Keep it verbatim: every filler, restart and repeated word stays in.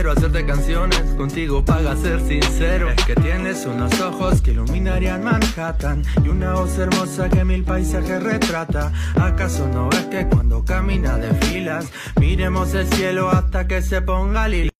quiero hacerte canciones, contigo paga ser sincero. Es que tienes unos ojos que iluminarían Manhattan y una voz hermosa que mil paisajes retrata. ¿Acaso no ves que cuando camina desfilas? Miremos el cielo hasta que se ponga lila.